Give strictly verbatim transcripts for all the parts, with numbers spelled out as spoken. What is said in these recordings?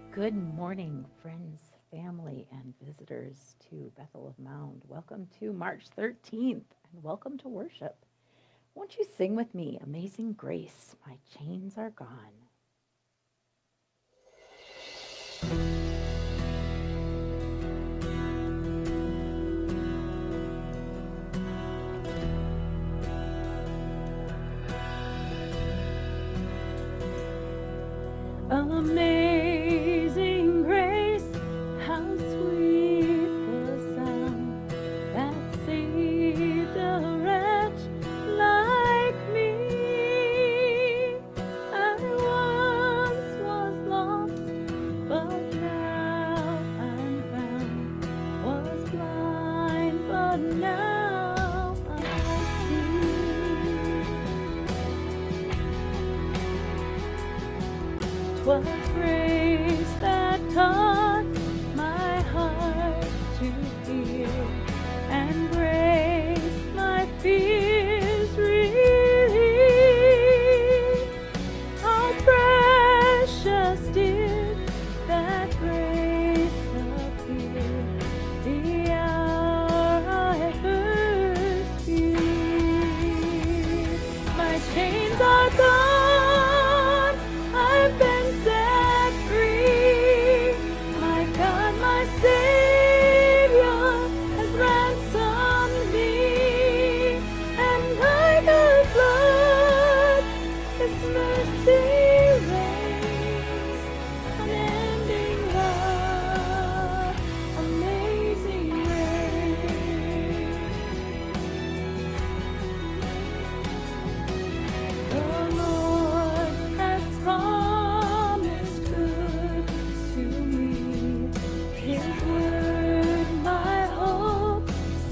Good morning, friends, family, and visitors to Bethel of Mound. Welcome to March thirteenth, and welcome to worship. Won't you sing with me, Amazing Grace, My Chains Are Gone? Amazing grace, how sweet the sound that saved a wretch like me. I once was lost, but now I'm found. Was blind, but now I see. 'Twas grace that taught my heart to fear, and grace my fears relieved. How precious did that grace appear the hour I first believed. My chains are gone, I've been set free. My God, my Savior has ransomed me, and like a flood, His mercy reigns. Unending love, amazing grace. The Lord has promised good to me. His word my hope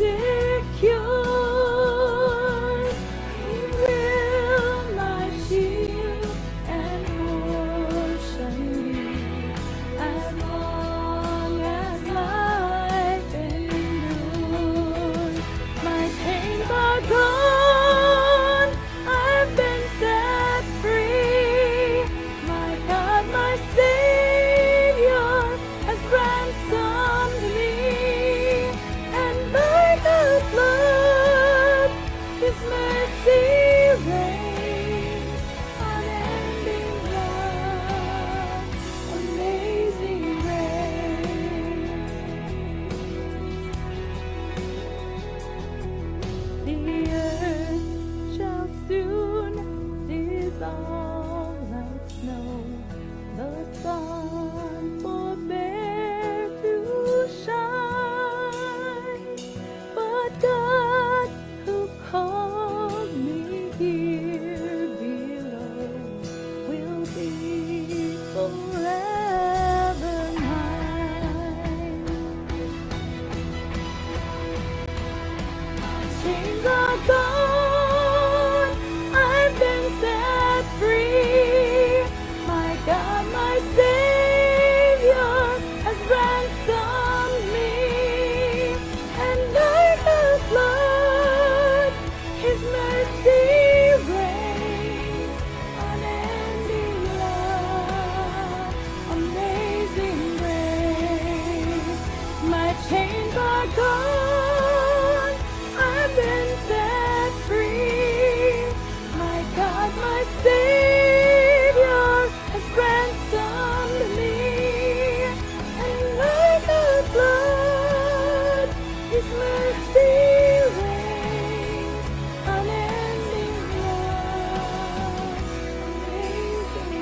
secures. He will my shield and portion be, as long as life endures. My chains are gone, I've been set free. My God, my Savior has ransomed me, and like a flood, His mercy reigns. Unending love, amazing grace. The earth shall soon dissolve like snow. The sun forbear to shine, but God, who called me here below, will be forever mine. Chains are gone, I've been set free. My God, my Savior has ransomed me, and like a flood, His mercy reigns. Unending love, amazing grace. My chains are gone, I've been set free. My God, my Savior has ransomed me, and like a flood, His mercy reigns. Unending love, amazing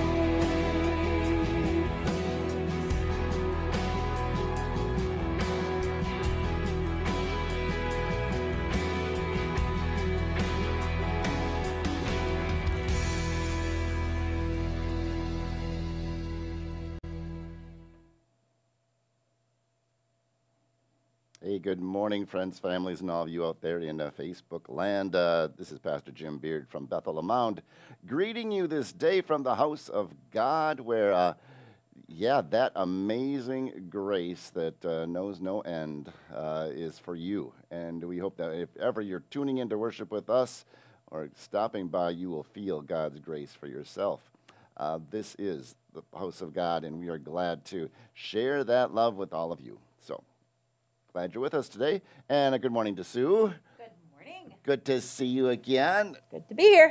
Hey, good morning, friends, families, and all of you out there in uh, Facebook land. Uh, this is Pastor Jim Beard from Bethel of Mound, greeting you this day from the house of God, where, uh, yeah, that amazing grace that uh, knows no end uh, is for you. And we hope that if ever you're tuning in to worship with us or stopping by, you will feel God's grace for yourself. Uh, this is the house of God, and we are glad to share that love with all of you. So glad you're with us today, and a good morning to Sue. Good morning. Good to see you again. Good to be here.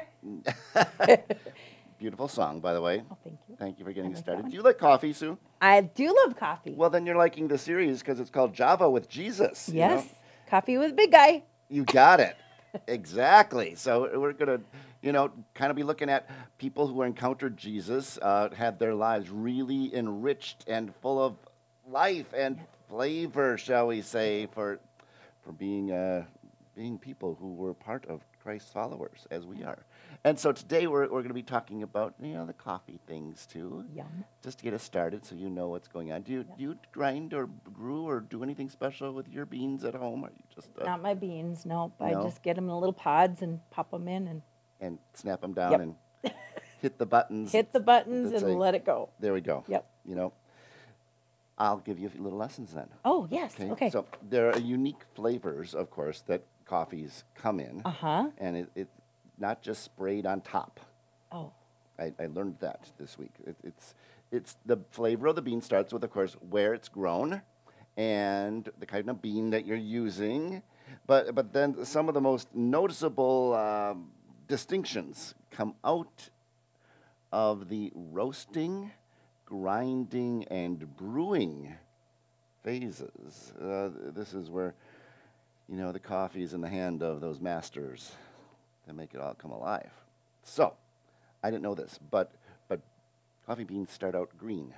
Beautiful song, by the way. Oh, thank you. Thank you for getting I like that started. one. Do you like coffee, Sue? I do love coffee. Well, then you're liking the series because it's called Java with Jesus. you Yes. know? Coffee with a big guy. You got it. Exactly. So we're going to, you know, kind of be looking at people who encountered Jesus, uh, had their lives really enriched and full of life and flavor, shall we say, for for being uh, being people who were part of Christ's followers, as we are. And so today we're, we're going to be talking about, you know, the coffee things, too. Yum. Just to get us started so you know what's going on. Do you, Yep. do you grind or brew or do anything special with your beans at home? Or you just uh, Not my beans, nope. I No? just get them in little pods and pop them in and and snap them down Yep. and hit the buttons? hit the buttons That's and a- let it go. There we go. Yep. You know, I'll give you a few little lessons then. Oh, yes. Okay. So there are unique flavors, of course, that coffees come in. Uh-huh. And it, it's not just sprayed on top. Oh, I, I learned that this week. It, it's it's the flavor of the bean starts with, of course, where it's grown and the kind of bean that you're using. But but then some of the most noticeable um, distinctions come out of the roasting, grinding, and brewing phases. Uh, this is where, you know, the coffee is in the hand of those masters that make it all come alive. So, I didn't know this, but but coffee beans start out green.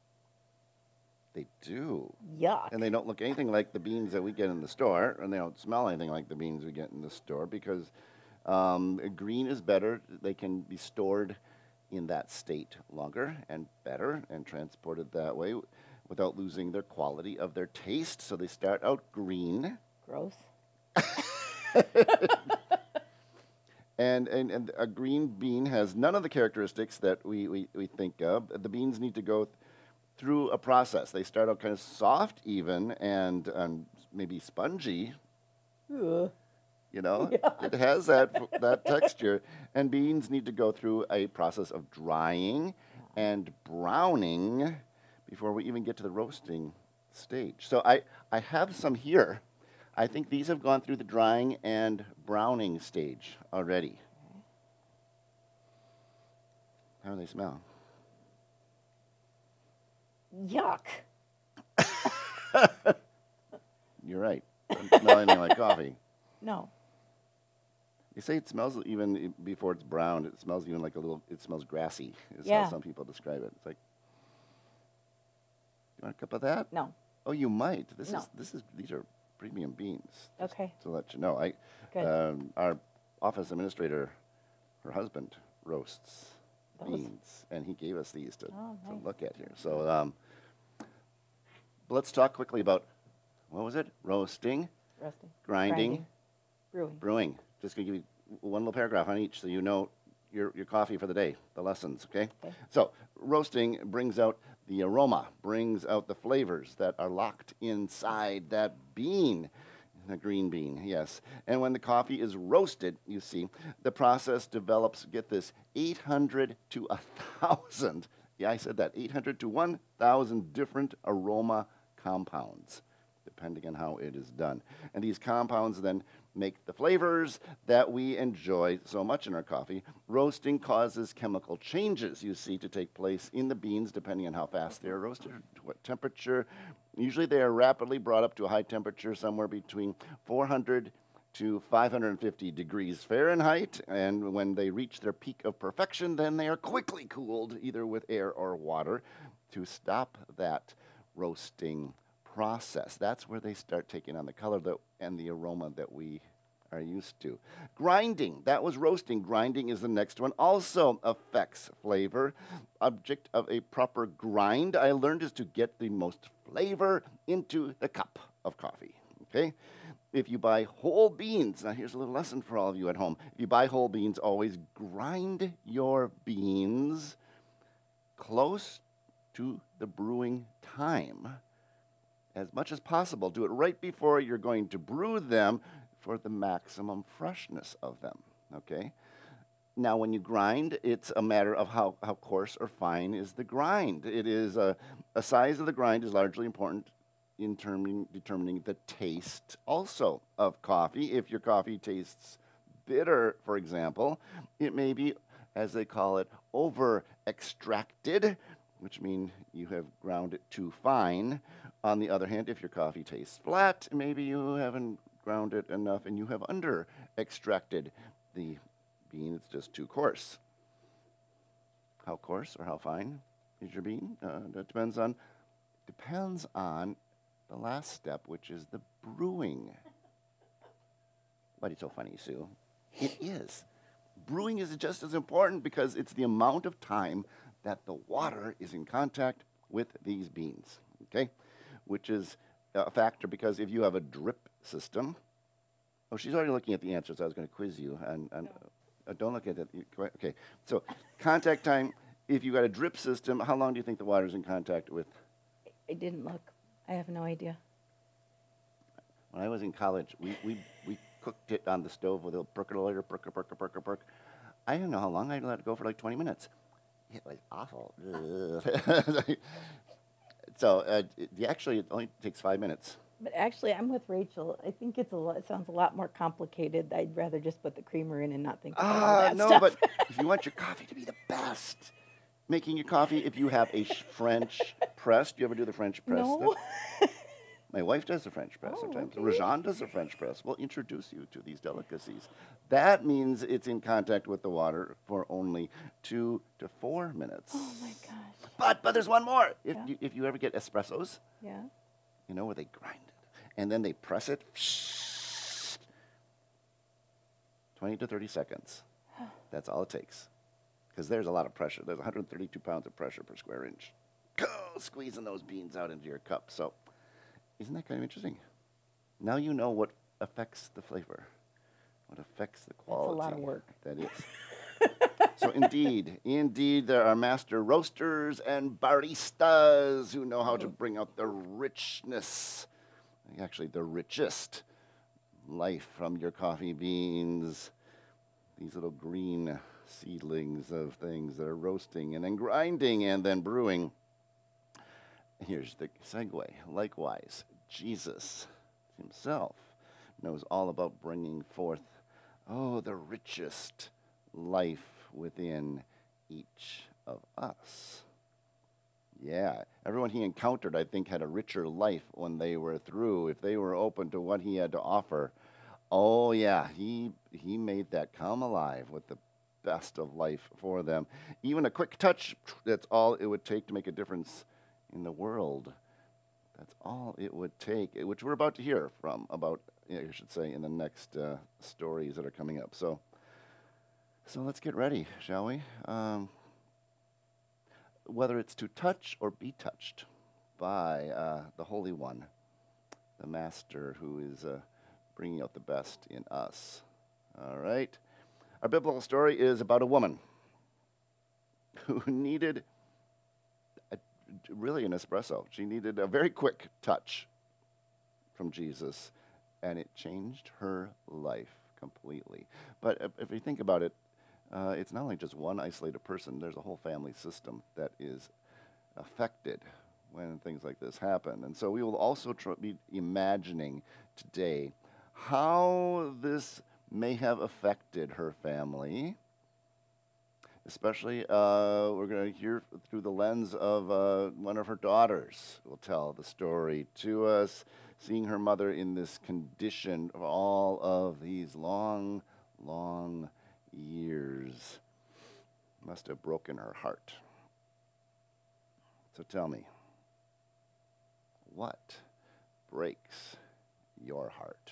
They do. yuck. And they don't look anything like the beans that we get in the store, and they don't smell anything like the beans we get in the store because um, green is better. They can be stored in that state longer and better and transported that way without losing their quality of their taste. So they start out green. Gross. And, and, and a green bean has none of the characteristics that we, we, we think of. The beans need to go th- through a process. They start out kind of soft even and, and maybe spongy, Ugh. you know. Yeah. It has that, f- that texture. And beans need to go through a process of drying and browning before we even get to the roasting stage. So I, I have some here. I think these have gone through the drying and browning stage already. How do they smell? Yuck. You're right. Doesn't smell anything like coffee. No. They say it smells even i- before it's browned. It smells even like a little. It smells grassy. Is Yeah. how some people describe it. It's like, you want a cup of that? No. Oh, you might. This No. is this is these are premium beans. just Okay. To let you know, I Good. um, our office administrator, her husband roasts Those. beans, and he gave us these to, Oh, to nice. look at here. So um, let's talk quickly about what was it? Roasting, Roasting. grinding, Brewing. brewing. Just gonna give you one little paragraph on each, so you know your your coffee for the day, the lessons. Okay. Okay. So roasting brings out the aroma, brings out the flavors that are locked inside that bean. A green bean, yes. And when the coffee is roasted, you see, the process develops, get this, eight hundred to one thousand, yeah, I said that, eight hundred to one thousand different aroma compounds, depending on how it is done. And these compounds then make the flavors that we enjoy so much in our coffee. Roasting causes chemical changes, you see, to take place in the beans, depending on how fast they are roasted, to what temperature. Usually they are rapidly brought up to a high temperature, somewhere between four hundred to five hundred fifty degrees Fahrenheit. And when they reach their peak of perfection, then they are quickly cooled, either with air or water, to stop that roasting process. That's where they start taking on the color that, and the aroma that we are used to. Grinding, that was roasting. Grinding is the next one. Also affects flavor. Object of a proper grind, I learned, is to get the most flavor into the cup of coffee. Okay? If you buy whole beans, now here's a little lesson for all of you at home. If you buy whole beans, always grind your beans close to the brewing time as much as possible. Do it right before you're going to brew them for the maximum freshness of them, okay? Now, when you grind, it's a matter of how, how coarse or fine is the grind. It is a, a size of the grind is largely important in terming, determining the taste also of coffee. If your coffee tastes bitter, for example, it may be, as they call it, over extracted, which means you have ground it too fine. On the other hand, if your coffee tastes flat, maybe you haven't ground it enough and you have under extracted the bean. It's just too coarse. How coarse or how fine is your bean? Uh, that depends on depends on the last step, which is the brewing. Why are you so funny, Sue? It is. Brewing is just as important because it's the amount of time that the water is in contact with these beans, okay? Which is a factor because if you have a drip system, oh, she's already looking at the answers. I was going to quiz you, and, and no. uh, don't look at it. Okay, so contact time. If you got a drip system, how long do you think the water is in contact with? I didn't look. I have no idea. When I was in college, we we we cooked it on the stove with a percolator, perk, perk, perk, perk. I didn't know how long. I let it go for like twenty minutes. It was awful. So uh, it, actually, it only takes five minutes. But actually, I'm with Rachel. I think it's a lot, it sounds a lot more complicated. I'd rather just put the creamer in and not think about all Ah, that no, stuff. but if you want your coffee to be the best, making your coffee, if you have a sh- French press, do you ever do the French press? No. My wife does the French press Oh, sometimes. okay. Rajan does the French press. We'll introduce you to these delicacies. That means it's in contact with the water for only two to four minutes. Oh my gosh. But but there's one more. If Yeah. you, if you ever get espressos, Yeah. you know where they grind it and then they press it. twenty to thirty seconds. That's all it takes. Because there's a lot of pressure. There's one hundred thirty-two pounds of pressure per square inch. Go, squeezing those beans out into your cup. So. Isn't that kind of interesting? Now you know what affects the flavor, what affects the quality. That's a lot of work. That is. So indeed, indeed, there are master roasters and baristas who know how to bring out the richness, actually the richest life from your coffee beans. These little green seedlings of things that are roasting and then grinding and then brewing. Here's the segue. Likewise, Jesus himself knows all about bringing forth, oh, the richest life within each of us. Yeah, everyone he encountered, I think, had a richer life when they were through, if they were open to what he had to offer. Oh, yeah, he, he made that come alive with the best of life for them. Even a quick touch, that's all it would take to make a difference in the world. That's all it would take, which we're about to hear from about, I should say, in the next uh, stories that are coming up. So, so let's get ready, shall we? Um, whether it's to touch or be touched by uh, the Holy One, the Master who is uh, bringing out the best in us. All right. Our biblical story is about a woman who needed really an espresso. She needed a very quick touch from Jesus, and it changed her life completely. But if, if you think about it, uh, it's not only just one isolated person. There's a whole family system that is affected when things like this happen. And so we will also tr- be imagining today how this may have affected her family. Especially, uh, we're going to hear through the lens of uh, one of her daughters will tell the story to us, seeing her mother in this condition for all of these long, long years. Must have broken her heart. So tell me, what breaks your heart?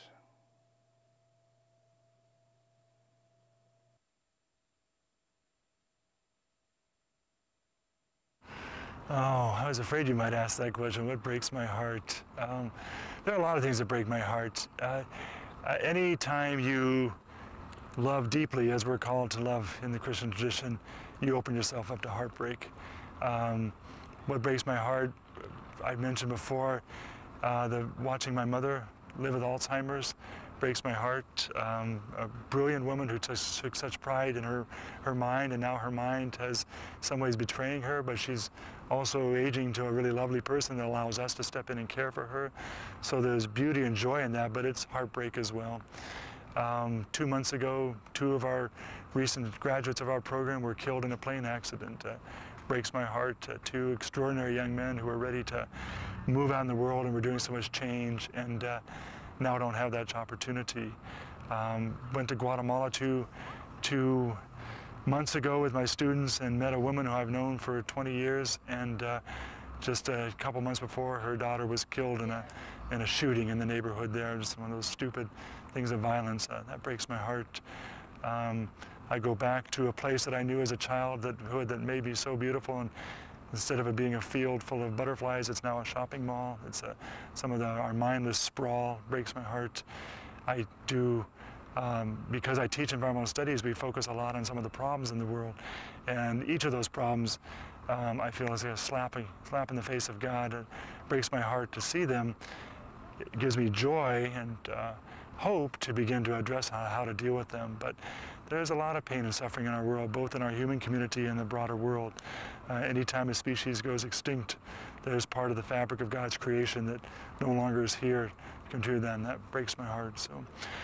Oh, I was afraid you might ask that question. What breaks my heart? Um, there are a lot of things that break my heart. Uh, uh, any time you love deeply, as we're called to love in the Christian tradition, you open yourself up to heartbreak. Um, what breaks my heart, I mentioned before, uh, the watching my mother live with Alzheimer's breaks my heart. Um, a brilliant woman who took, took such pride in her, her mind, and now her mind has some ways betraying her, but she's also aging to a really lovely person that allows us to step in and care for her. So there's beauty and joy in that, but it's heartbreak as well. Um, two months ago, two of our recent graduates of our program were killed in a plane accident. Uh, breaks my heart. Uh, two extraordinary young men who are ready to move out in the world and we're doing so much change, and uh, now don't have that opportunity. Um, went to Guatemala two, two months ago with my students and met a woman who I've known for twenty years, and uh, just a couple months before, her daughter was killed in a, in a shooting in the neighborhood there. Just one of those stupid things of violence. Uh, that breaks my heart. Um, I go back to a place that I knew as a child that, that made me so beautiful, and instead of it being a field full of butterflies, it's now a shopping mall. It's a, some of the, our mindless sprawl breaks my heart. I do, um, because I teach environmental studies, we focus a lot on some of the problems in the world. And each of those problems, um, I feel is a slap, slap in the face of God. It breaks my heart to see them. It gives me joy and uh, hope to begin to address how, how to deal with them. But there's a lot of pain and suffering in our world, both in our human community and the broader world. Uh, anytime a species goes extinct, there's part of the fabric of God's creation that no longer is here to continue that, and that breaks my heart. So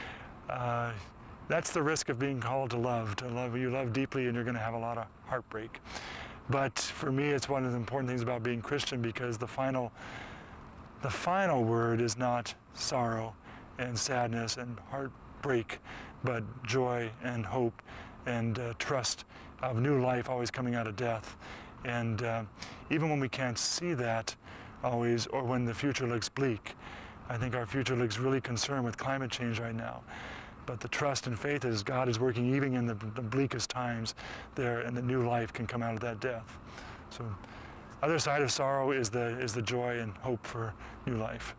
uh, that's the risk of being called to love. To love, you love deeply, and you're going to have a lot of heartbreak. But for me, it's one of the important things about being Christian, because the final, the final word is not sorrow and sadness and heartbreak, but joy and hope and uh, trust of new life always coming out of death. And uh, even when we can't see that always, or when the future looks bleak, I think our future looks really concerned with climate change right now. But the trust and faith is God is working even in the, the bleakest times there, and the new life can come out of that death. So other side of sorrow is the, is the joy and hope for new life.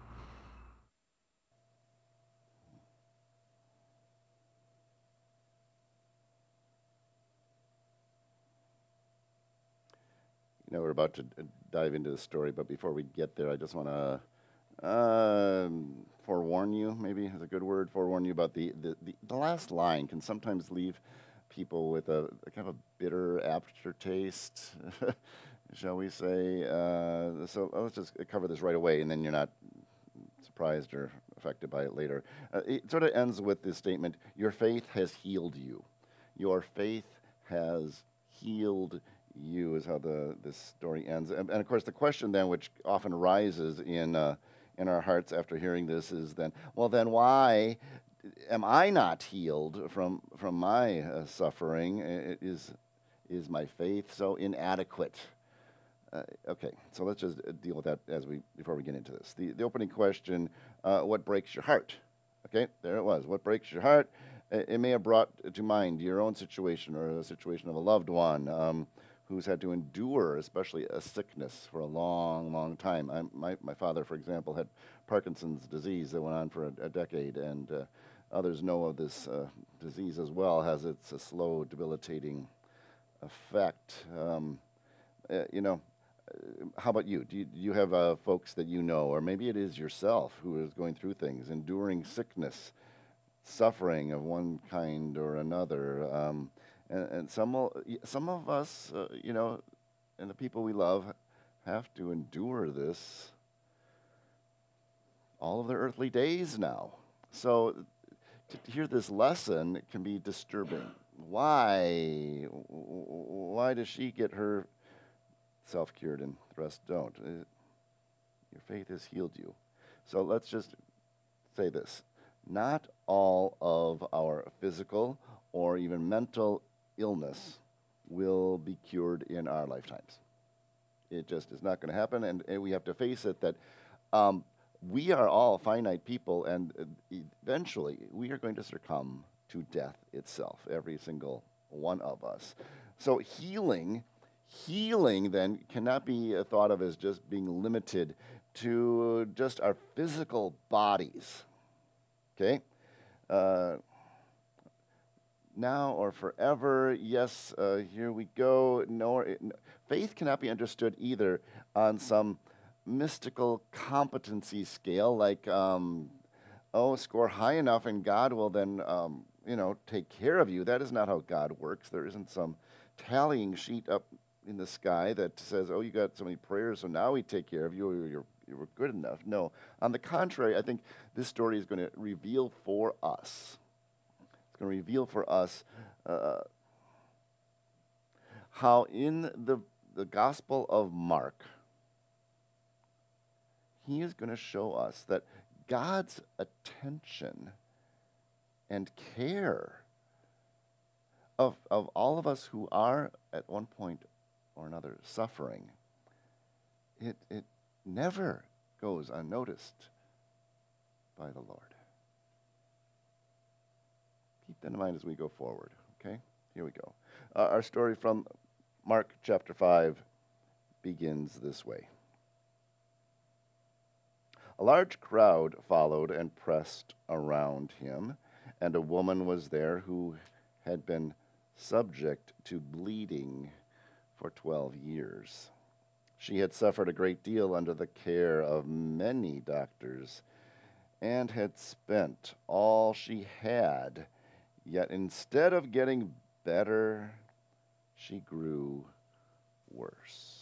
You know, we're about to dive into the story, but before we get there, I just want to um, forewarn you, maybe is a good word, forewarn you about the, the, the, the last line can sometimes leave people with a, a kind of a bitter aftertaste, shall we say. Uh, so let's just cover this right away, and then you're not surprised or affected by it later. Uh, it sort of ends with this statement, your faith has healed you. Your faith has healed you is how the this story ends. And, and of course, the question then, which often rises in uh, in our hearts after hearing this, is then, well, then why am I not healed from from my uh, suffering? Is is my faith so inadequate? Uh, okay, so let's just deal with that as we before we get into this. The the opening question: uh, what breaks your heart? Okay, there it was. What breaks your heart? It may have brought to mind your own situation or a situation of a loved one. Um, who's had to endure, especially a sickness, for a long, long time. I'm, my, my father, for example, had Parkinson's disease that went on for a, a decade, and uh, others know of this uh, disease as well, has its a slow, debilitating effect. Um, uh, you know, uh, how about you? Do you, do you have uh, folks that you know, or maybe it is yourself who is going through things, enduring sickness, suffering of one kind or another? Um, And, and some, some of us, uh, you know, and the people we love have to endure this all of their earthly days now. So to, to hear this lesson can be disturbing. Why? Why does she get herself cured and the rest don't? Uh, your faith has healed you. So let's just say this. Not all of our physical or even mental illness will be cured in our lifetimes. It just is not going to happen, and, and we have to face it that um, we are all finite people, and uh, eventually we are going to succumb to death itself, every single one of us. So healing, healing then cannot be uh, thought of as just being limited to just our physical bodies, okay? Uh, now or forever, yes, uh, here we go. No, it, no, faith cannot be understood either on some mystical competency scale, like um, oh, score high enough and God will then, um, you know, take care of you. That is not how God works. There isn't some tallying sheet up in the sky that says, oh, you got so many prayers, so now we take care of you, or you're, you were good enough. No. On the contrary, I think this story is going to reveal for us, it's going to reveal for us uh, how in the, the Gospel of Mark, he is going to show us that God's attention and care of, of all of us who are at one point or another suffering, it, it never goes unnoticed by the Lord. Keep that in mind as we go forward, okay? Here we go. Uh, our story from Mark chapter five begins this way. A large crowd followed and pressed around him, and a woman was there who had been subject to bleeding for twelve years. She had suffered a great deal under the care of many doctors and had spent all she had, yet instead of getting better, she grew worse.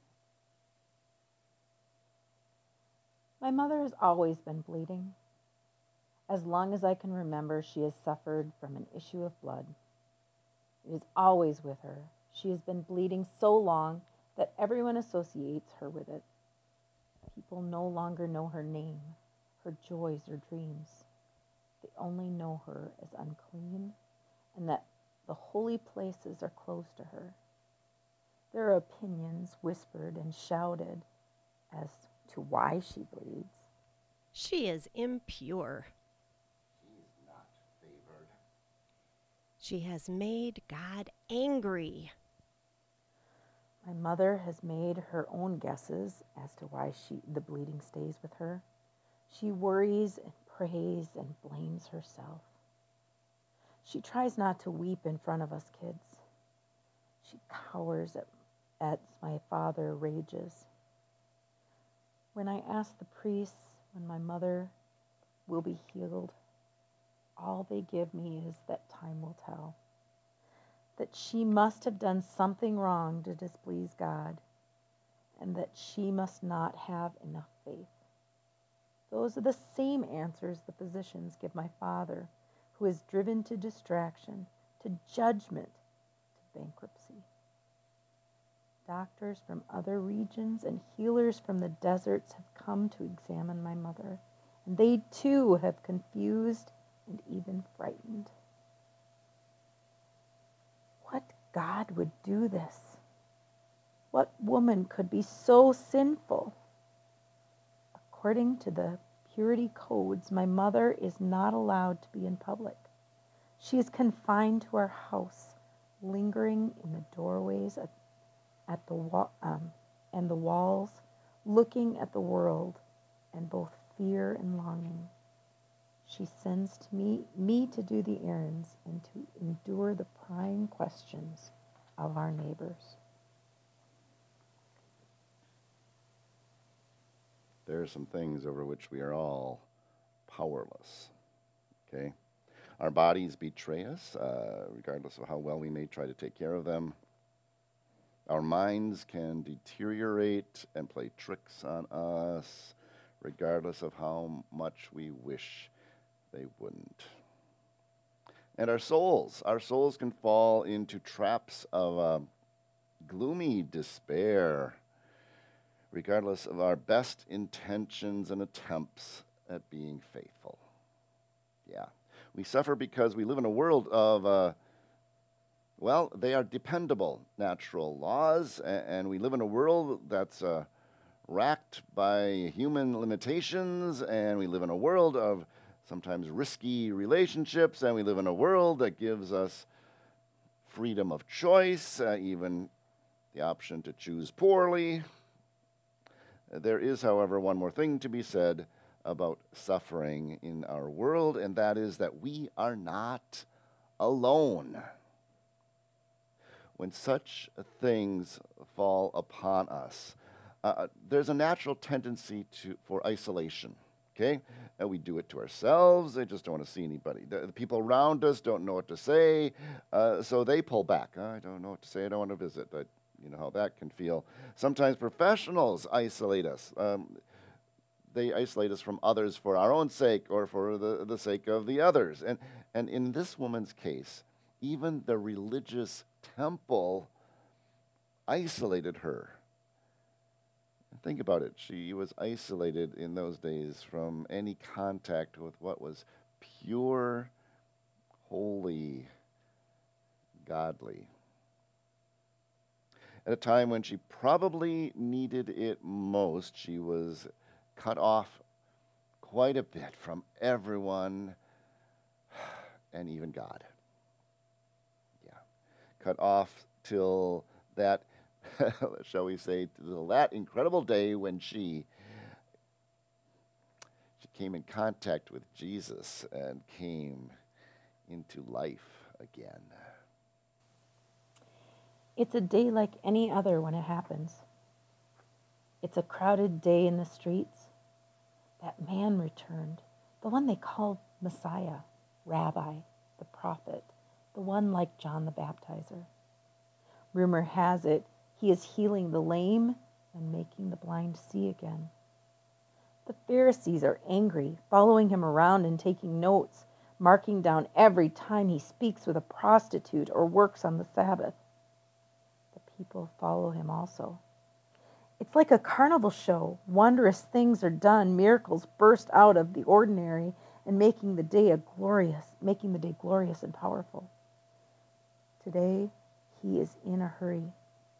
My mother has always been bleeding. As long as I can remember, she has suffered from an issue of blood. It is always with her. She has been bleeding so long that everyone associates her with it. People no longer know her name, her joys or dreams. They only know her as unclean and that the holy places are closed to her. There are opinions whispered and shouted as to why she bleeds. She is impure. She's not favored. She has made God angry. My mother has made her own guesses as to why she the bleeding stays with her. She worries and prays and blames herself. She tries not to weep in front of us kids. She cowers at, as my father rages. When I ask the priests when my mother will be healed, all they give me is that time will tell. That she must have done something wrong to displease God, and that she must not have enough faith. Those are the same answers the physicians give my father, who is driven to distraction, to judgment, to bankruptcy. Doctors from other regions and healers from the deserts have come to examine my mother, and they too have confused and even frightened. What God would do this? What woman could be so sinful? According to the purity codes, my mother is not allowed to be in public. She is confined to our house, lingering in the doorways at, at the wa- um, and the walls, looking at the world and both fear and longing. She sends to me, me to do the errands and to endure the prying questions of our neighbors. There are some things over which we are all powerless, okay? Our bodies betray us, uh, regardless of how well we may try to take care of them. Our minds can deteriorate and play tricks on us, regardless of how much we wish they wouldn't. And our souls, our souls can fall into traps of uh, gloomy despair, regardless of our best intentions and attempts at being faithful. Yeah, we suffer because we live in a world of, uh, well, they are dependable natural laws, and, and we live in a world that's uh, racked by human limitations, and we live in a world of sometimes risky relationships, and we live in a world that gives us freedom of choice, uh, even the option to choose poorly. There is, however, one more thing to be said about suffering in our world, and that is that we are not alone. When such things fall upon us, uh, there's a natural tendency to, for isolation. Okay? And we do it to ourselves. They just don't want to see anybody. The, the people around us don't know what to say, uh, so they pull back. I don't know what to say. I don't want to visit. But you know how that can feel. Sometimes professionals isolate us. Um, they isolate us from others for our own sake or for the, the sake of the others. And, and in this woman's case, even the religious temple isolated her. Think about it. She was isolated in those days from any contact with what was pure, holy, godly. At a time when she probably needed it most, she was cut off quite a bit from everyone and even God. Yeah. Cut off till that, shall we say, till that incredible day when she, she came in contact with Jesus and came into life again. It's a day like any other when it happens. It's a crowded day in the streets. That man returned, the one they called Messiah, Rabbi, the prophet, the one like John the Baptizer. Rumor has it he is healing the lame and making the blind see again. The Pharisees are angry, following him around and taking notes, marking down every time he speaks with a prostitute or works on the Sabbath. The people follow him also. It's like a carnival show. Wondrous things are done, miracles burst out of the ordinary, and making the day a glorious, making the day glorious and powerful. Today, he is in a hurry.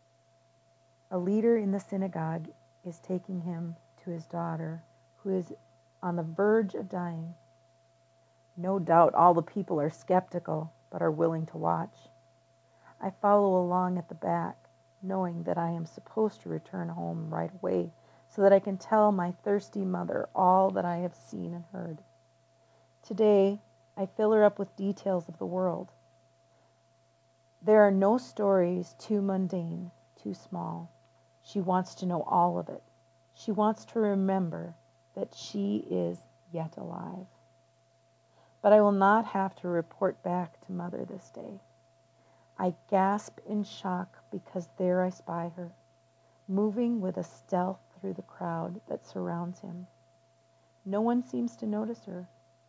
A leader in the synagogue is taking him to his daughter, who is on the verge of dying. No doubt all the people are skeptical, but are willing to watch. I follow along at the back, knowing that I am supposed to return home right away so that I can tell my thirsty mother all that I have seen and heard. Today, I fill her up with details of the world. There are no stories too mundane, too small. She wants to know all of it. She wants to remember that she is yet alive. But I will not have to report back to Mother this day. I gasp in shock because there I spy her, moving with a stealth through the crowd that surrounds him. No one seems to notice her,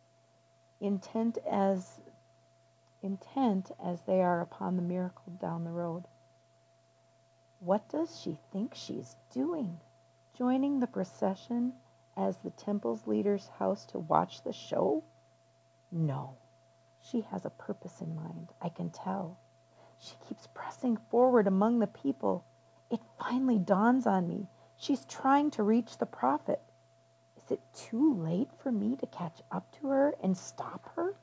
intent as intent as they are upon the miracle down the road. What does she think she's doing? Joining the procession as the temple's leader's house to watch the show? No, she has a purpose in mind, I can tell. She keeps pressing forward among the people. It finally dawns on me. She's trying to reach the prophet. Is it too late for me to catch up to her and stop her?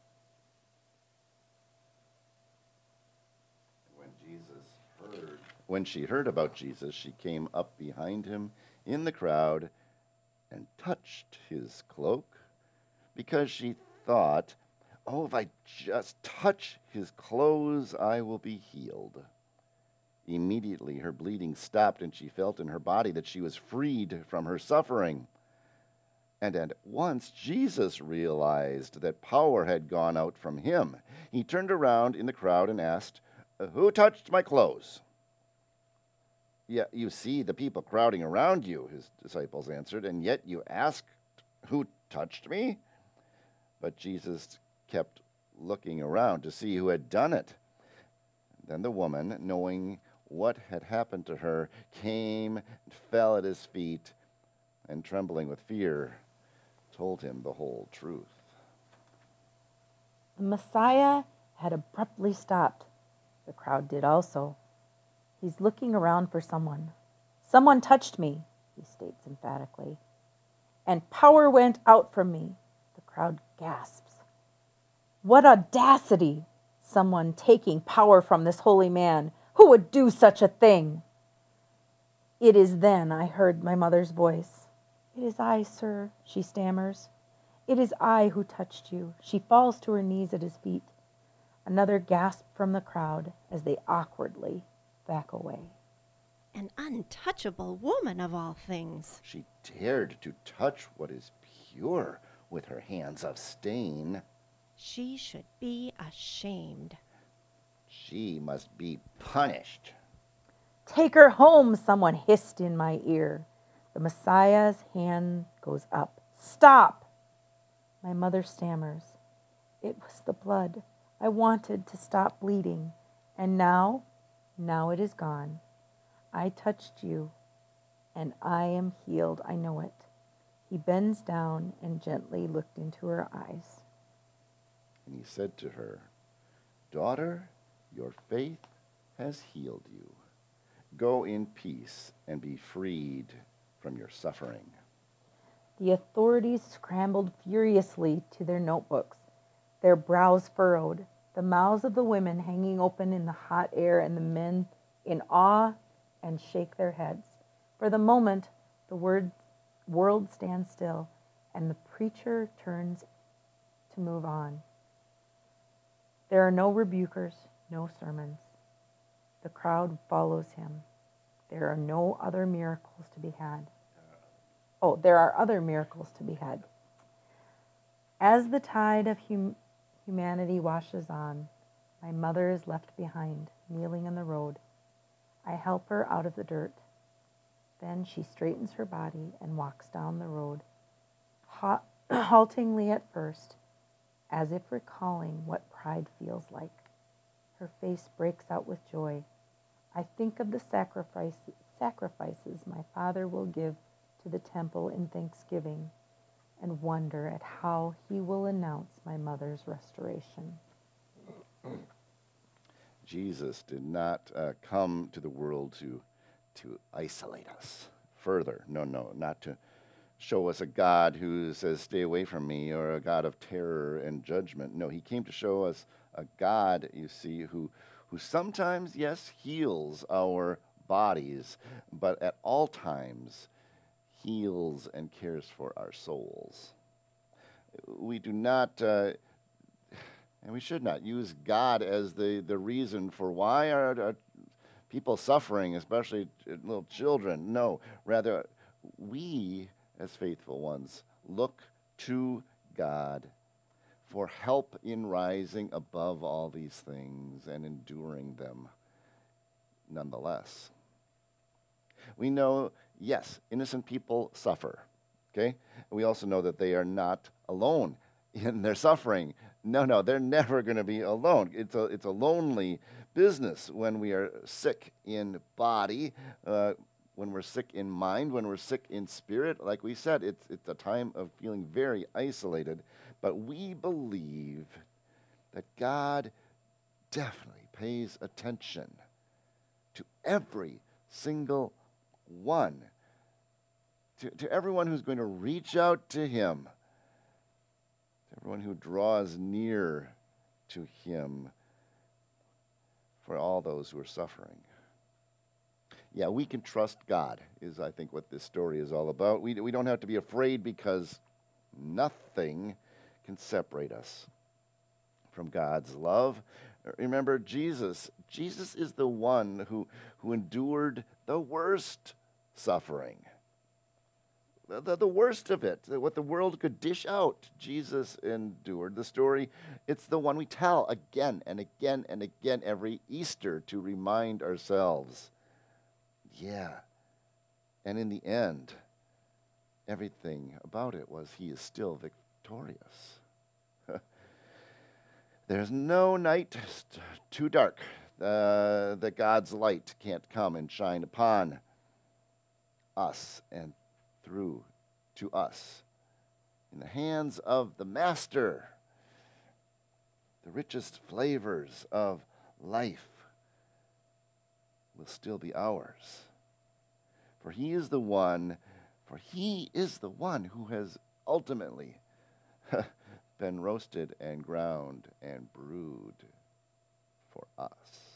When Jesus heard, when she heard about Jesus, she came up behind him in the crowd and touched his cloak because she thought, oh, if I just touch his clothes, I will be healed. Immediately her bleeding stopped, and she felt in her body that she was freed from her suffering. And at once Jesus realized that power had gone out from him. He turned around in the crowd and asked, who touched my clothes? Yeah, you see the people crowding around you, his disciples answered, and yet you asked, who touched me? But Jesus kept looking around to see who had done it. Then the woman, knowing what had happened to her, came and fell at his feet, and trembling with fear, told him the whole truth. The Messiah had abruptly stopped. The crowd did also. He's looking around for someone. Someone touched me, he states emphatically. And power went out from me. The crowd gasps. What audacity! Someone taking power from this holy man. Who would do such a thing? It is then I heard my mother's voice. It is I, sir, she stammers. It is I who touched you. She falls to her knees at his feet. Another gasp from the crowd as they awkwardly back away. An untouchable woman of all things. She dared to touch what is impure with her hands of stain. She should be ashamed. She must be punished. Take her home, someone hissed in my ear. The Messiah's hand goes up. Stop! My mother stammers. It was the blood. I wanted to stop bleeding. And now, now it is gone. I touched you, and I am healed. I know it. He bends down and gently looked into her eyes. And he said to her, Daughter, your faith has healed you. Go in peace and be freed from your suffering. The authorities scrambled furiously to their notebooks, their brows furrowed, the mouths of the women hanging open in the hot air, and the men in awe and shake their heads. For the moment, the word, world stands still, and the preacher turns to move on. There are no rebukers, no sermons. The crowd follows him. There are no other miracles to be had. Oh, there are other miracles to be had. As the tide of hum- humanity washes on, my mother is left behind, kneeling in the road. I help her out of the dirt. Then she straightens her body and walks down the road, ha- haltingly at first, as if recalling what pride feels like. Her face breaks out with joy. I think of the sacrifice, sacrifices my father will give to the temple in thanksgiving, and wonder at how he will announce my mother's restoration. Jesus did not uh, come to the world to, to isolate us further. No, no, not to show us a God who says, stay away from me, or a God of terror and judgment. No, he came to show us a God, you see, who, who sometimes, yes, heals our bodies, but at all times heals and cares for our souls. We do not, uh, and we should not, use God as the, the reason for why are, are people suffering, especially little children. No, rather, we as faithful ones look to God for help in rising above all these things and enduring them nonetheless. We know, yes, innocent people suffer, okay? We also know that they are not alone in their suffering. No, no, they're never going to be alone. It's a, it's a lonely business when we are sick in body, uh, when we're sick in mind, when we're sick in spirit. Like we said, it's, it's a time of feeling very isolated. But we believe that God definitely pays attention to every single one, to, to everyone who's going to reach out to him, to everyone who draws near to him, for all those who are suffering. Yeah, we can trust God, is I think what this story is all about. We, we don't have to be afraid, because nothing can separate us from God's love. Remember, Jesus, Jesus is the one who, who endured the worst suffering. The, the, the worst of it, what the world could dish out, Jesus endured. The story, it's the one we tell again and again and again every Easter to remind ourselves. Yeah. And in the end, everything about it was he is still victorious. There's no night too dark uh, that God's light can't come and shine upon us and through to us. In the hands of the Master, the richest flavors of life will still be ours. For he is the one, for he is the one who has ultimately been roasted and ground and brewed for us.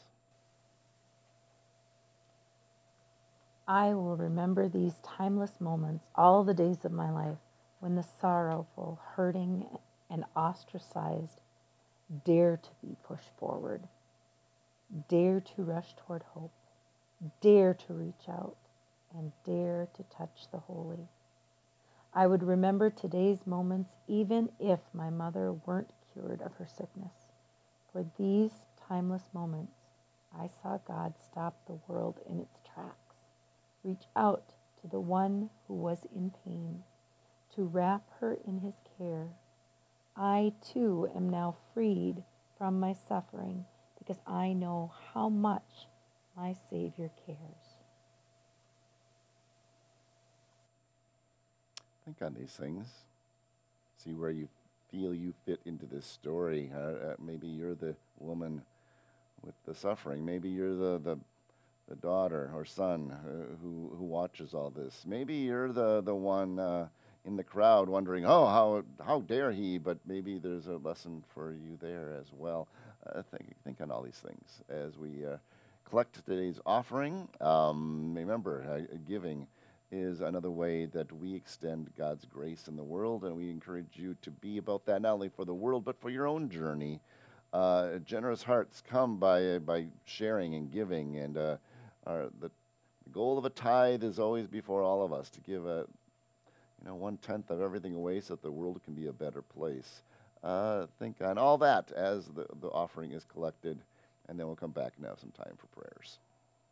I will remember these timeless moments all the days of my life, when the sorrowful, hurting, and ostracized dare to be pushed forward, dare to rush toward hope, dare to reach out, and dare to touch the holy. I would remember today's moments even if my mother weren't cured of her sickness. For these timeless moments, I saw God stop the world in its tracks, reach out to the one who was in pain, to wrap her in his care. I too am now freed from my suffering because I know how much my Savior cares. Think on these things. See where you feel you fit into this story. Uh, uh, maybe you're the woman with the suffering. Maybe you're the, the, the daughter or son uh, who, who watches all this. Maybe you're the, the one uh, in the crowd wondering, oh, how, how dare he? But maybe there's a lesson for you there as well. Uh, think, think on all these things as we uh, collect today's offering. Um, remember, uh, giving is another way that we extend God's grace in the world, and we encourage you to be about that, not only for the world, but for your own journey. Uh, generous hearts come by uh, by sharing and giving, and uh, our, the, the goal of a tithe is always before all of us, to give a, you know, one-tenth of everything away so that the world can be a better place. Uh, think on all that as the, the offering is collected, and then we'll come back and have some time for prayers.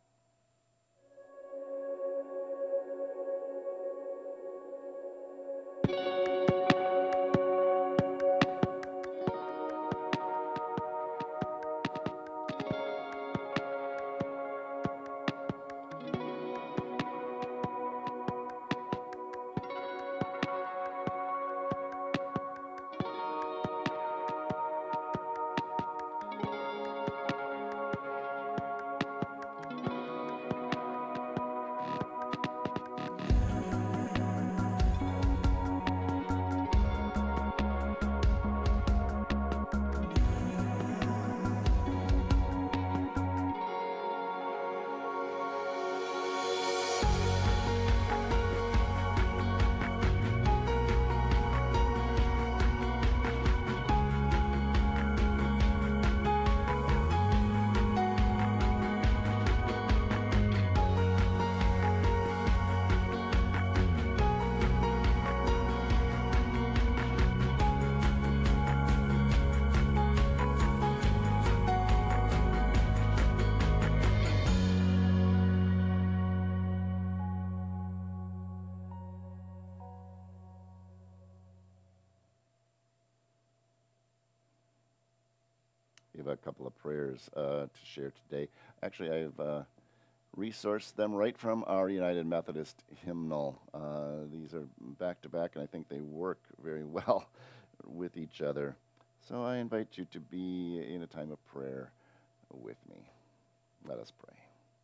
We have a couple of prayers uh, to share today. Actually, I've uh, resourced them right from our United Methodist hymnal. Uh, these are back to back, and I think they work very well with each other. So I invite you to be in a time of prayer with me. Let us pray.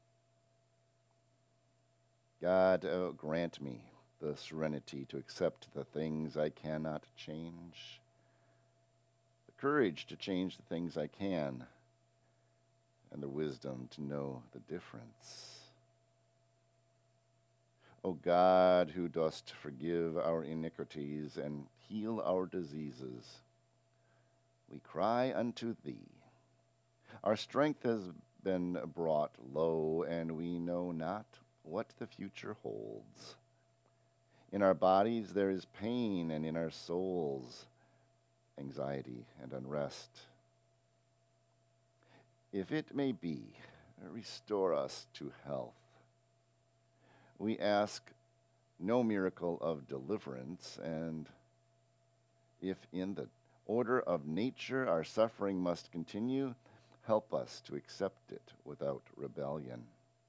God, uh, grant me the serenity to accept the things I cannot change, courage to change the things I can, and the wisdom to know the difference. O God, who dost forgive our iniquities and heal our diseases, we cry unto thee. Our strength has been brought low, and we know not what the future holds. In our bodies there is pain, and in our souls anxiety and unrest. If it may be, restore us to health. We ask no miracle of deliverance, and if in the order of nature our suffering must continue, help us to accept it without rebellion.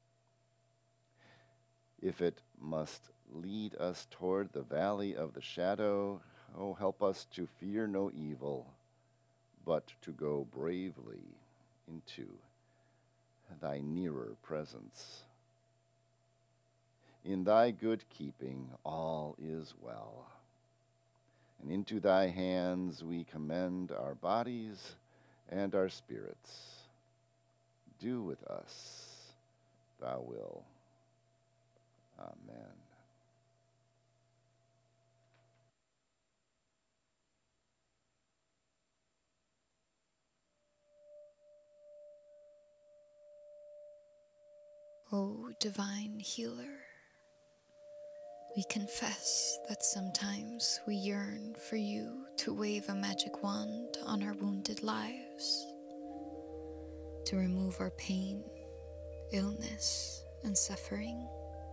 If it must lead us toward the valley of the shadow, oh, help us to fear no evil, but to go bravely into thy nearer presence. In thy good keeping all is well, and into thy hands we commend our bodies and our spirits. Do with us thy will. Amen. O divine healer, We confess that sometimes we yearn for you to wave a magic wand on our wounded lives, to remove our pain, illness, and suffering.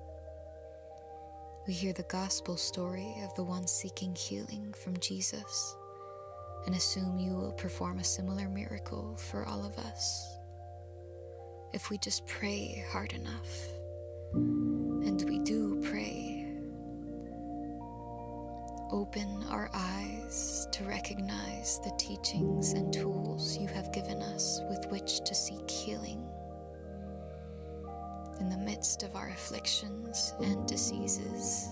We hear the gospel story of the one seeking healing from Jesus and assume you will perform a similar miracle for all of us if we just pray hard enough. And we do pray. Open our eyes to recognize the teachings and tools you have given us with which to seek healing in the midst of our afflictions and diseases.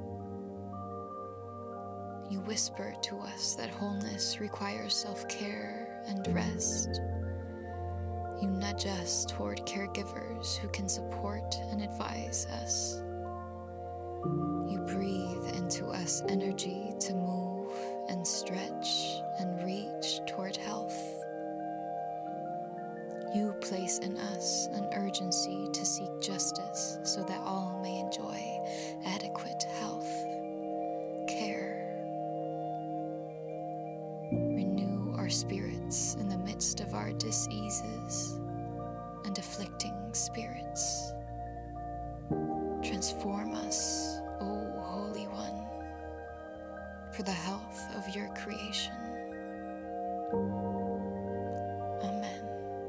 You whisper to us that wholeness requires self-care and rest. You nudge us toward caregivers who can support and advise us. You breathe into us energy to move and stretch and reach toward health. You place in us an urgency to seek justice so that all may enjoy adequate health, care. Renew our spirits in the midst of our diseases and afflicting spirits. Transform us, O Holy One, for the health of your creation. Amen.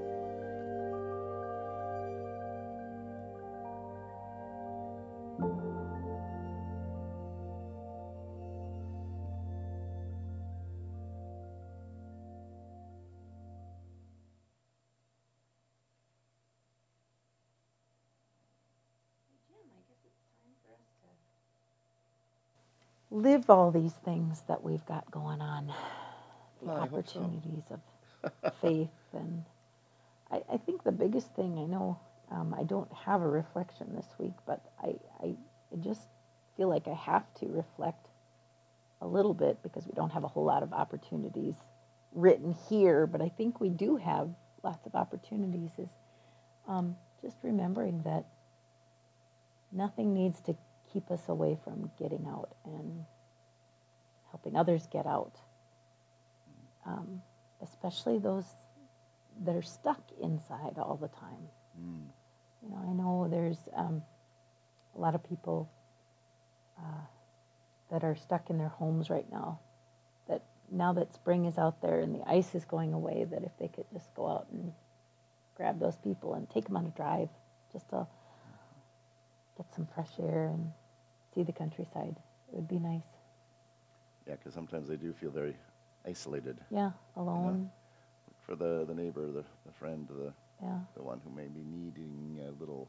Live all these things that we've got going on, the Well, I hope so. opportunities of faith. And I, I think the biggest thing, I know um, I don't have a reflection this week, but I, I, I just feel like I have to reflect a little bit because we don't have a whole lot of opportunities written here, but I think we do have lots of opportunities, is um, just remembering that nothing needs to keep us away from getting out and helping others get out, um, especially those that are stuck inside all the time. Mm. You know, I know there's um, a lot of people uh, that are stuck in their homes right now, that now that spring is out there and the ice is going away, that if they could just go out and grab those people and take them on a drive just to get some fresh air and see the countryside. It would be nice. Yeah, because sometimes they do feel very isolated. Yeah, alone. Look for the, the neighbor, the, the friend, the, Yeah. the one who may be needing a little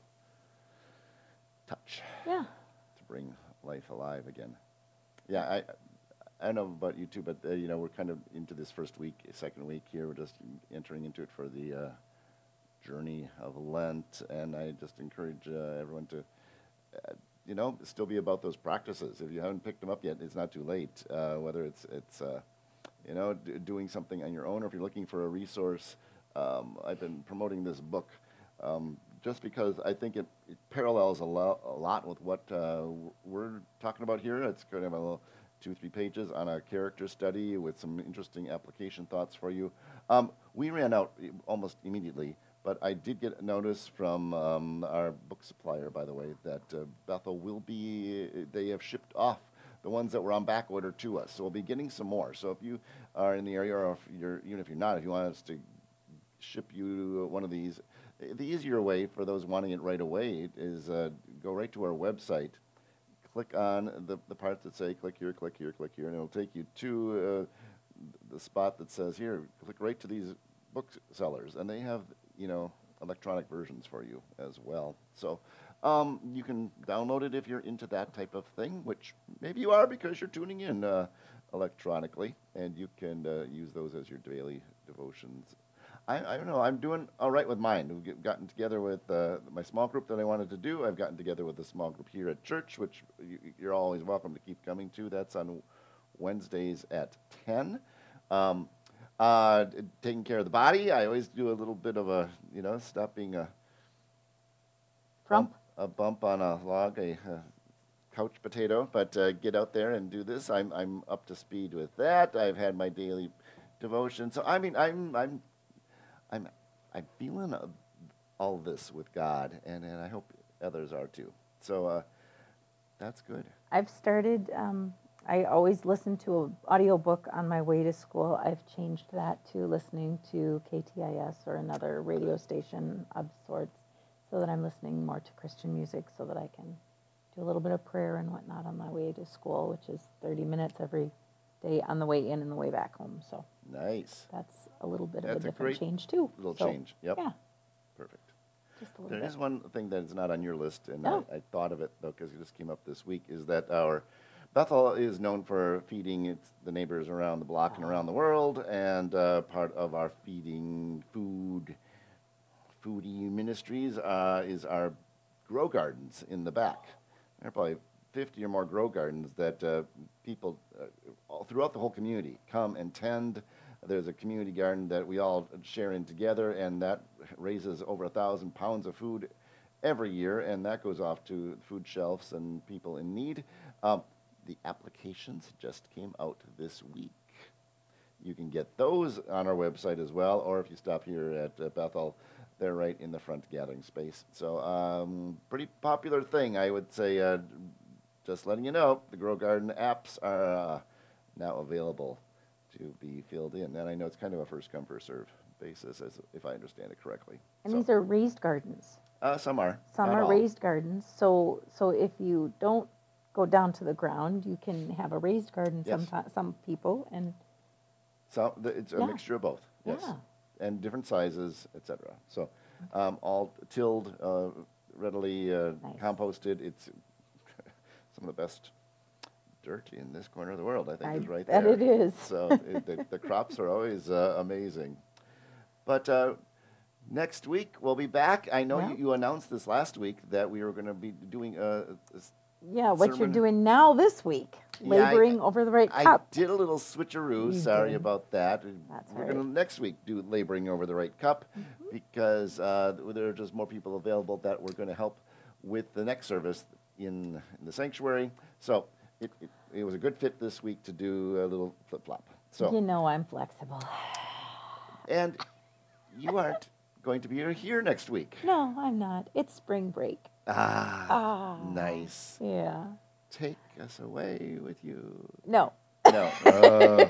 touch Yeah. to bring life alive again. Yeah, I I don't know about you too, but uh, you know, we're kind of into this first week, second week here. We're just entering into it for the uh, journey of Lent, and I just encourage uh, everyone to, uh, you know, still be about those practices. If you haven't picked them up yet, it's not too late. Uh, whether it's it's uh, you know, d- doing something on your own, or if you're looking for a resource. Um, I've been promoting this book um, just because I think it, it parallels a, lo- a lot with what uh, w- we're talking about here. It's kind of a little two, three pages on a character study with some interesting application thoughts for you. Um, we ran out i- almost immediately, but I did get a notice from um, our book supplier, by the way, that uh, Bethel will be, they have shipped off the ones that were on back order to us. So we'll be getting some more. So if you are in the area, or if you're, even if you're not, if you want us to ship you one of these, the easier way for those wanting it right away is uh, go right to our website, click on the, the parts that say click here, click here, click here, and it'll take you to uh, the spot that says here, click right to these booksellers, and they have, you know, electronic versions for you as well. So um, you can download it if you're into that type of thing, which maybe you are because you're tuning in uh, electronically, and you can uh, use those as your daily devotions. I, I don't know, I'm doing all right with mine. We've get- gotten together with uh, my small group that I wanted to do. I've gotten together with a small group here at church, which you, you're always welcome to keep coming to. That's on Wednesdays at ten. Um, uh, d- taking care of the body, I always do a little bit of a, you know, stop being a Trump? bump, a bump on a log, a, uh couch potato, but uh, get out there and do this. I'm I'm up to speed with that. I've had my daily devotion. So I mean, I'm I'm I'm I'm feeling uh, all this with God, and, and I hope others are too. So uh, that's good. I've started, um, I always listen to an audiobook on my way to school. I've changed that to listening to K T I S or another radio station of sorts, so that I'm listening more to Christian music, so that I can do a little bit of prayer and whatnot on my way to school, which is thirty minutes every day on the way in and the way back home. So Nice. that's a little bit That's of a a different great change too. Little So, change. Yep. Yeah, Perfect. just a little There bit. is one thing that is not on your list, and Oh. I, I thought of it though because it just came up this week. Is that our Bethel is known for feeding its the neighbors around the block and around the world, and uh, part of our feeding food foodie ministries uh, is our grow gardens in the back. There are probably fifty or more grow gardens that uh, people uh, all throughout the whole community come and tend. There's a community garden that we all share in together, and that raises over a thousand pounds of food every year, and that goes off to food shelves and people in need. Um, the applications just came out this week. You can get those on our website as well, or if you stop here at uh, Bethel, they're right in the front gathering space. So um, pretty popular thing, I would say. Uh, just letting you know, the Grow Garden apps are uh, now available to be filled in. And I know it's kind of a first come, first serve basis, as if I understand it correctly. And So, these are raised gardens. uh, some are. Some not are all. raised gardens, so so if you don't go down to the ground, you can have a raised garden. Yes. Some some people, and So the, it's a Yeah. mixture of both. Yes. Yeah. And different sizes, et cetera. So um, all tilled, uh, readily uh, Nice. composted. It's some of the best dirt in this corner of the world, I think, I is right bet there. it is. So it, the, the crops are always uh, amazing. But uh, next week we'll be back. I know Yeah. you, you announced this last week that we were going to be doing a, a yeah, what you're sermon. doing now this week, Yeah, I- laboring over the right I cup. did a little switcheroo. You Sorry did. about that. That's We're all going to next week do laboring over the right cup because uh, there are just more people available that we're going to help with the next service in, in the sanctuary. So it, it, it was a good fit this week to do a little flip flop. So You know I'm flexible. and you aren't going to be here next week. No, I'm not. It's spring break. Ah, Ah. nice. Yeah. Take us away with you. No. No. Oh.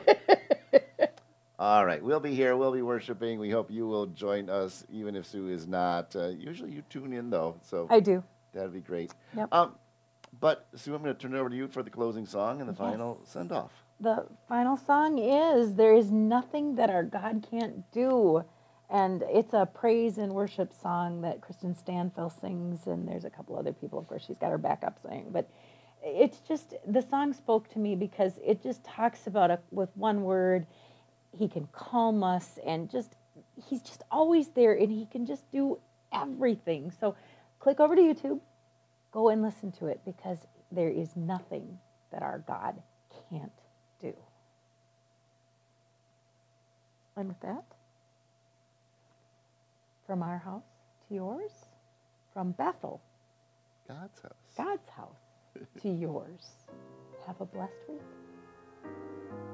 All right, we'll be here. We'll be worshiping. We hope you will join us, even if Sue is not. Uh, usually you tune in, though, so I do. that'd be great. Yep. Um, but, Sue, I'm going to turn it over to you for the closing song and the Yes. final send-off. The final song is There Is Nothing That Our God Can't Do. And it's a praise and worship song that Kristen Stanfill sings, and there's a couple other people, of course, she's got her backup singing. But it's just, the song spoke to me because it just talks about, a, with one word, he can calm us, and just, he's just always there, and he can just do everything. So click over to YouTube, go and listen to it, because there is nothing that our God can't do. And with that, from our house to yours, from Bethel, God's house. God's house, to yours. Have a blessed week.